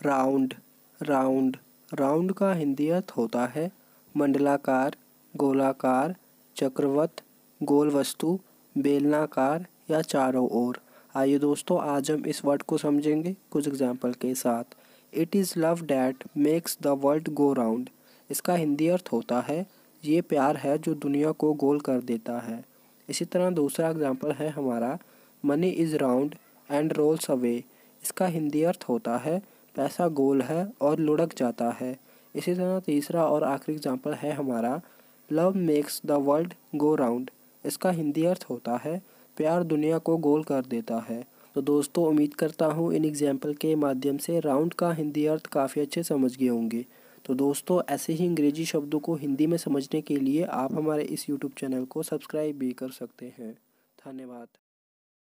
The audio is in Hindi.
राउंड राउंड राउंड का हिंदी अर्थ होता है मंडलाकार, गोलाकार, चक्रवत, गोल वस्तु, बेलनाकार या चारों ओर। आइए दोस्तों, आज हम इस वर्ड को समझेंगे कुछ एग्जाम्पल के साथ। It is love that makes the world go round. इसका हिंदी अर्थ होता है ये प्यार है जो दुनिया को गोल कर देता है। इसी तरह दूसरा एग्जाम्पल है हमारा money is round and rolls away. इसका हिंदी अर्थ होता है पैसा गोल है और लुढ़क जाता है। इसी तरह तीसरा और आखिरी एग्जाम्पल है हमारा love makes the world go round. इसका हिंदी अर्थ होता है प्यार दुनिया को गोल कर देता है। तो दोस्तों, उम्मीद करता हूँ इन एग्जाम्पल के माध्यम से राउंड का हिंदी अर्थ काफ़ी अच्छे समझ गए होंगे। तो दोस्तों, ऐसे ही अंग्रेजी शब्दों को हिंदी में समझने के लिए आप हमारे इस यूट्यूब चैनल को सब्सक्राइब भी कर सकते हैं। धन्यवाद।